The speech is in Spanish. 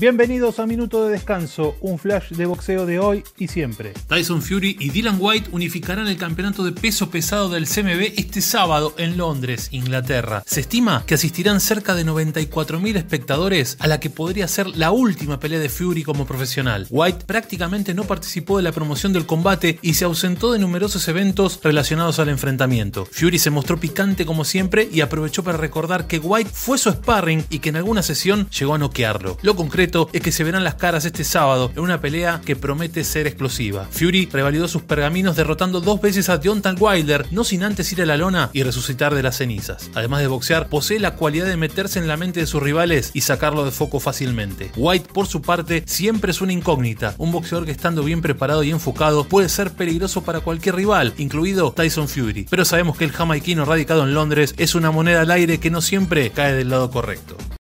Bienvenidos a Minuto de Descanso, un flash de boxeo de hoy y siempre. Tyson Fury y Dillian Whyte unificarán el campeonato de peso pesado del CMB este sábado en Londres, Inglaterra. Se estima que asistirán cerca de 94.000 espectadores a la que podría ser la última pelea de Fury como profesional. Whyte prácticamente no participó de la promoción del combate y se ausentó de numerosos eventos relacionados al enfrentamiento. Fury se mostró picante como siempre y aprovechó para recordar que Whyte fue su sparring y que en alguna sesión llegó a noquearlo. Lo concreto es que se verán las caras este sábado en una pelea que promete ser explosiva. Fury revalidó sus pergaminos derrotando 2 veces a Deontay Wilder, no sin antes ir a la lona y resucitar de las cenizas. Además de boxear, posee la cualidad de meterse en la mente de sus rivales y sacarlo de foco fácilmente. Whyte, por su parte, siempre es una incógnita, un boxeador que estando bien preparado y enfocado puede ser peligroso para cualquier rival, incluido Tyson Fury. Pero sabemos que el jamaiquino radicado en Londres es una moneda al aire que no siempre cae del lado correcto.